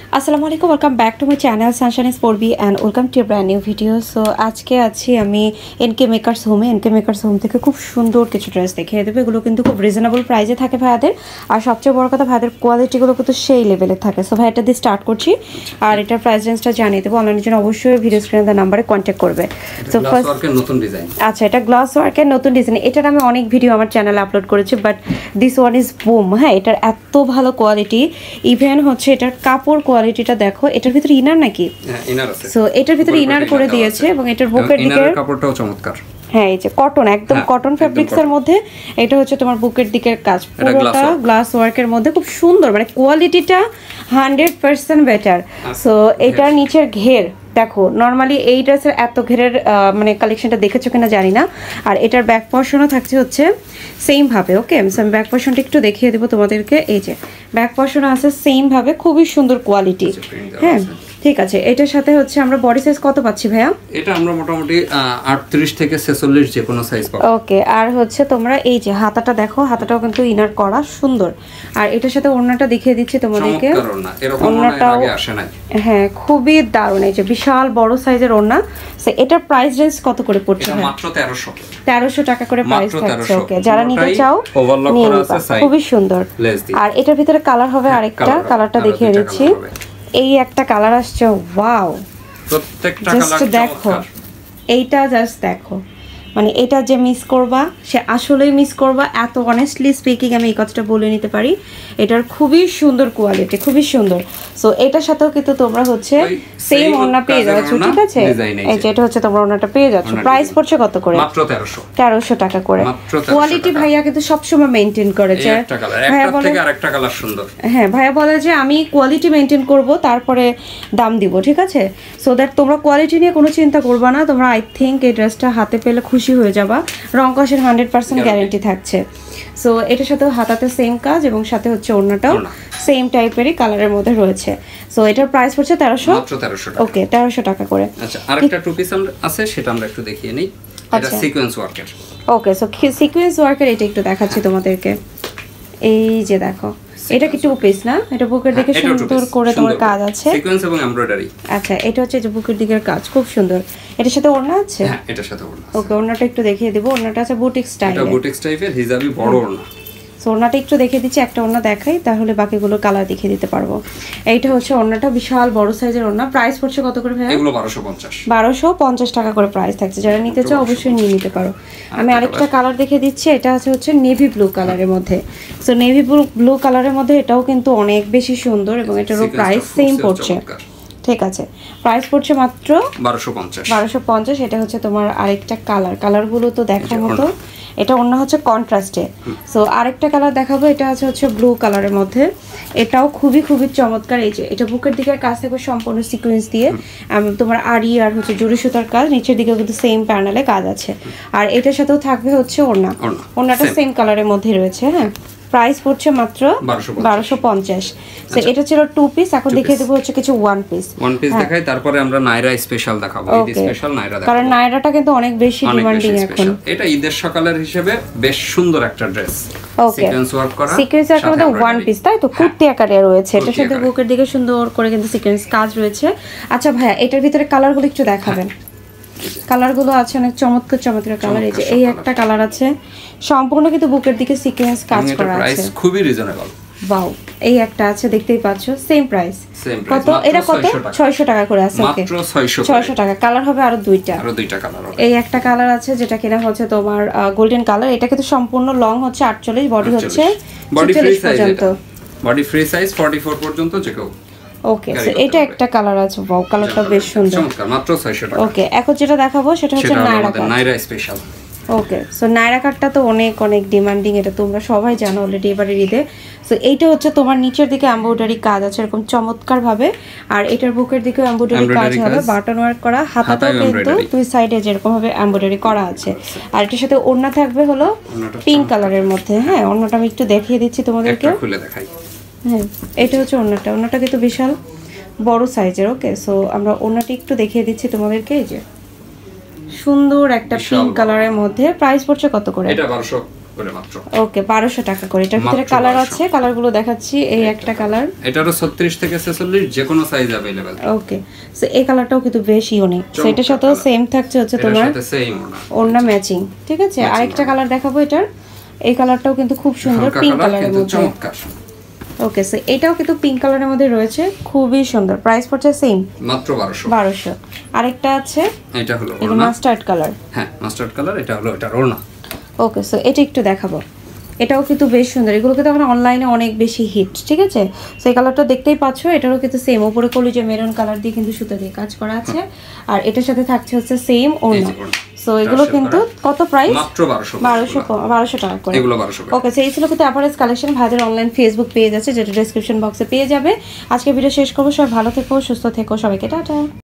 আসসালামু আলাইকুম, welcome back to my channel Sunshine স্পোর্টবি and welcome to brand new video. So আজকে আছি আমি এনকে মেকার্স হোম থেকে খুব সুন্দর কিছু ড্রেস দেখিয়ে দেবো। এগুলো কিন্তু খুব রিজনেবল প্রাইসে থাকে ভাইয়াদের, আর সবচেয়ে বড় কথা ভাইয়াদের কোয়ালিটিগুলো কিন্তু সেই লেভেলের থাকে। সো ভাই এটা দিয়ে স্টার্ট করছি, আর এটার প্রাইস রেঞ্জটা জানিয়ে দেবো। অনলাইনের জন্য অবশ্যই ভিডিও স্ক্রিনে দেওয়া নাম্বারে কন্ট্যাক্ট করবে। সো ফার্স্ট নতুন ডিজাইন, আচ্ছা এটা গ্লাস ওয়ার্কের নতুন ডিজাইন। এটার আমি অনেক ভিডিও আমার চ্যানেলে আপলোড করেছি, but this one is boom. হ্যাঁ, এটার এত ভালো কোয়ালিটি, ইভেন হচ্ছে এটার কাপড় কোয়ালিটিটা দেখো। এটার ভিতরে ইনার নাকি? হ্যাঁ, ইনার আছে। সো এটার ভিতরে ইনার করে দিয়েছে এবং এটার বুকের দিকে কাপড়টাও চমৎকার। হ্যাঁ, এই যে কটন, একদম কটন ফ্যাব্রিক্সের মধ্যে এটা হচ্ছে তোমার বুকের দিকের কাজ, পুরোটা গ্লাস ওয়ার্কের মধ্যে খুব সুন্দর, মানে কোয়ালিটিটা 100% বেটার। সো এটার নিচের ঘের দেখো, নর্মালি এই ড্রেসের এত ঘেরের মানে কালেকশনটা দেখেছো কিনা জানি না। আর এটার ব্যাক পোর্শনও থাকছে হচ্ছে সেম ভাবে। ওকে, আমি ব্যাক পোর্শনটা একটু দেখিয়ে দেবো তোমাদেরকে। এই যে ব্যাক পোর্শন আছে সেম ভাবে, খুবই সুন্দর কোয়ালিটি। হ্যাঁ ঠিক আছে, এটার সাথে হচ্ছে আমরা বডি সাইজ কত পাচ্ছি ভাইয়া? এটা আমরা মোটামুটি 38 থেকে 46 যে কোনো সাইজ পাবো। ওকে, আর হচ্ছে তোমরা এই যে হাতাটা দেখো, হাতাটাও কিন্তু ইনার করা সুন্দর। আর এটার সাথে ওড়নাটা দেখিয়ে দিচ্ছি তোমাদেরকে। ওড়নাটাও আসে নাই। হ্যাঁ, খুবই দারুণ, এই যে বিশাল বড় সাইজের ওড়না। সো এটার প্রাইস রেঞ্জ কত করে পড়ছে? এটা মাত্র 1300 টাকা করে প্রাইস থাকছে। ওকে, যারা নিতে চাও নিয়ে নিবা, খুবই সুন্দর। আর এটার ভিতরে কালার হবে আরেকটা, কালারটা দেখিয়ে দিচ্ছি। এই একটা কালার আসছে, ওয়াও, প্রত্যেকটা কালার দেখো, এইটা জাস্ট দেখো, মানে এটা যে মিস করবা সে আসলেই মিস করবা। এত অনেস্টলি স্পিকিং আমি এই কথাটা বলে নিতে পারি। এটার খুবই সুন্দর কোয়ালিটি, খুবই সুন্দর। সো এটার সাথেও কিন্তু তোমরা হচ্ছে সেম ওড়না পেয়ে যাচ্ছ, ঠিক আছে? এই যে এটা হচ্ছে তোমরা ওড়নাটা পেয়ে যাচ্ছ। প্রাইস পড়ছে কত করে? মাত্র 1300 টাকা করে। কোয়ালিটি ভাইয়া কিন্তু সবসময় মেনটেন করেছে। ভাইয়া বলে আরেকটা কালার সুন্দর। হ্যাঁ, ভাইয়া বলে যে আমি কোয়ালিটি মেনটেন করব, তারপরে দাম দিব, ঠিক আছে? সো দ্যাট তোমরা কোয়ালিটি নিয়ে কোনো চিন্তা করবা না। তোমরা আই থিঙ্ক এই ড্রেসটা হাতে পেলে খুশি হয়ে যাবা। রং কষের 100% গ্যারান্টি থাকছে। সো এটার সাথে হাতাতে সেম কাজ এবং সাথে হচ্ছে ওড়নাটাও সেম টাইপেরই কালারের মধ্যে রয়েছে। সো এটার প্রাইস পড়ছে 1300। ওকে, 1300 টাকা করে। আচ্ছা, আরেকটা টু পিস আছে, সেটা আমরা একটু দেখিয়ে নেই। এটা সিকোয়েন্স ওয়ার্কের। ওকে, সো সিকোয়েন্স ওয়ার্কের এটা একটু দেখাচ্ছি তোমাদেরকে। এই যে দেখো, এটা কি টু পিস না? এটা বুকের দিকে সুন্দর করে তোমার কাজ আছে, সিকোয়েন্স এবং এমব্রয়ডারি। আচ্ছা, এটা হচ্ছে যে বুকের দিকের কাজ খুব সুন্দর। এটার সাথে ওড়না আছে? হ্যাঁ, এটার সাথে ওড়না আছে। ওকে, ওড়নাটা একটু দেখিয়ে দেব। ওড়নাটা আছে বুটিক স্টাইল, এটা বুটিক টাইপের হিজাবি বড় ওড়না। সো ওড়নাটা একটু দেখিয়ে দিচ্ছি, একটা ওড়না দেখাই, তাহলে বাকিগুলো কালার দেখিয়ে দিতে পারবো। এইটা হচ্ছে ওড়নাটা, বিশাল বড় সাইজের ওড়না। প্রাইস পড়ছে কত করে ভাইয়া? এগুলো 1250। 1250 টাকা করে প্রাইস থাকছে। যারা নিতে চাও অবশ্যই নিয়ে নিতে পারো। আমি আরেকটা কালার দেখিয়ে দিচ্ছি। এটা হচ্ছে নেভি ব্লু কালারের মধ্যে। সো নেভি ব্লু কালারের মধ্যে এটাও কিন্তু অনেক বেশি সুন্দর এবং এটারও প্রাইস সেম পড়ছে, ঠিক আছে? প্রাইস পড়ছে মাত্র 1250। এটা হচ্ছে তোমার আরেকটা কালার। কালারগুলো তো দেখার মতো। এটা অন্য হচ্ছে কন্ট্রাস্টে। সো আরেকটা কালার দেখাবো, এটা হচ্ছে ব্লু কালারের মধ্যে। এটাও খুবই খুবই চমৎকার। এই যে এটা বুকের দিকের কাজ থেকে সম্পূর্ণ সিকোয়েন্স দিয়ে তোমার আড়ি আর হচ্ছে জরি সুতার কাজ, নিচের দিকেও কিন্তু সেম প্যানেলে কাজ আছে। আর এটার সাথেও থাকবে হচ্ছে ওড়নাটা সেম কালারের মধ্যে রয়েছে। হ্যাঁ, প্রাইস পড়ছে মাত্র 1250। সো এটা ছিল টু পিস। এখন দেখিয়ে দেবো হচ্ছে কিছু ওয়ান পিস দেখাই, তারপরে আমরা নায়রা স্পেশাল দেখাবো। এই স্পেশাল নায়রা দেখাবো, কারণ নায়রাটা কিন্তু অনেক বেশি ডিমান্ডিং এখন। এটা ঈদের সকালের হিসেবে বেশ সুন্দর একটা ড্রেস। সিকোয়েন্স ওয়ার্ক করা, সিকোয়েন্স ওয়ার্কের মধ্যে ওয়ান পিস, তাই তো? কুর্তি আকারে রয়েছে। এটার সাথে বুকের দিকে সুন্দর করে কিন্তু সিকোয়েন্স কাজ রয়েছে। আচ্ছা ভাইয়া, এটার ভিতরে কালারগুলো একটু দেখাবেন। কালারগুলো আছে অনেক চমৎকার চমৎকার কালার। এই যে এই একটা কালার আছে, সম্পূর্ণ কিন্তু বুকের দিকে সিকোয়েন্স কাজ করা আছে, প্রাইস খুবই রিজনেবল। ওয়াও, এই একটা আছে, দেখতেই পাচ্ছো সেম প্রাইস। কত এটা? কত? 600 টাকা করে আছে। ওকে, মাত্র 600 টাকা। কালার হবে আরো দুইটা কালার হবে। এই একটা কালার আছে যেটা কিনা হচ্ছে তোমার গোল্ডেন কালার। এটা কিন্তু সম্পূর্ণ লং হচ্ছে 48, বডি হচ্ছে 46 পর্যন্ত। বডি ফ্রি সাইজ 44 পর্যন্ত যে কেউ। ওকে, সো এটা একটা কালার আছে। ওয়াও, কালারটা বেশ সুন্দর, চমৎকার, মাত্র 600 টাকা। ওকে, এখন যেটা দেখাবো সেটা হচ্ছে Naira special. Okay, so Naira কাটটা তো অনেক অনেক ডিমান্ডিং, এটা তোমরা সবাই জানো অলরেডি এবারে ঈদে। সো এইটা হচ্ছে তোমার নিচের দিকে এমব্রয়ডারি কাজ আছে এরকম চমৎকার ভাবে, আর এটার বুকের দিকে এমব্রয়ডারি কাজ হবে, বাটন ওয়ার্ক করা। হাতাটাও কিন্তু দুই সাইডে যেরকম ভাবে এমব্রয়ডারি করা আছে। আর এটার সাথে ওড়না থাকবে হলো পিঙ্ক কালারের মধ্যে। হ্যাঁ, ওড়নাটা আমি একটু দেখিয়ে দিচ্ছি তোমাদেরকে, খুলে দেখাই। হ্যাঁ, এটা হচ্ছে ওড়নাটা কিন্তু বিশাল বড় সাইজের। ওকে, সো আমরা ওড়নাটা একটু দেখিয়ে দিচ্ছি তোমাদেরকে। এই যে সুন্দর একটা পিঙ্ক কালারের মধ্যে। প্রাইস পড়ছে কত করে? এটা করে মাত্র। ওকে 1200 টাকা করে। এটার ভিতরে কালার আছে, কালারগুলো দেখাচ্ছি। এই একটা কালার, এটারও 36 থেকে 46 যে কোনো সাইজ अवेलेबल। ওকে, সো এই কালারটাও কিন্তু বেশ ইউনিক। সো এটার সাথেও সেম থাকছে হচ্ছে তোমার ওড়না ম্যাচিং, ঠিক আছে। আরেকটা কালার দেখাবো এটার, এই কালারটাও কিন্তু খুব সুন্দর, পিঙ্ক কালারের মধ্যে। ওকে, সো এটাও কিন্তু পিঙ্ক কালারের মধ্যে রয়েছে, খুবই সুন্দর। প্রাইস পড়ছে সেম মাত্র 1200। 1200। আরেকটা আছে, এটা হলো এটা মাস্টার্ড কালার। হ্যাঁ মাস্টার্ড কালার, এটা হলো এটার ওড়না। ওকে, সো এটা একটু দেখাবো, এটাও কিন্তু বেশ সুন্দর। এগুলো কিন্তু এখন অনলাইনে অনেক বেশি হিট, ঠিক আছে। সো এই কালারটা দেখতেই পাচ্ছ, এটারও কিন্তু সেম উপরে কলিজা মেরুন কালার দিয়ে কিন্তু সুতো দিয়ে কাজ করা আছে। আর এটার সাথে থাকছে হচ্ছে সেম ওড়না। সো এগুলো কিন্তু কত প্রাইস? মাত্র 1200 টাকা করে। এগুলো 1200 করে। ওকে, সো এই ছিল কিন্তু অ্যাভারেজ কালেকশন। ভাইদের অনলাইন ফেসবুক পেজ আছে, যেটা ডেসক্রিপশন বক্সে পেয়ে যাবে। আজকে ভিডিও শেষ করবো। সবাই ভালো থেকো, সুস্থ থেকো, সবাইকে টাটা।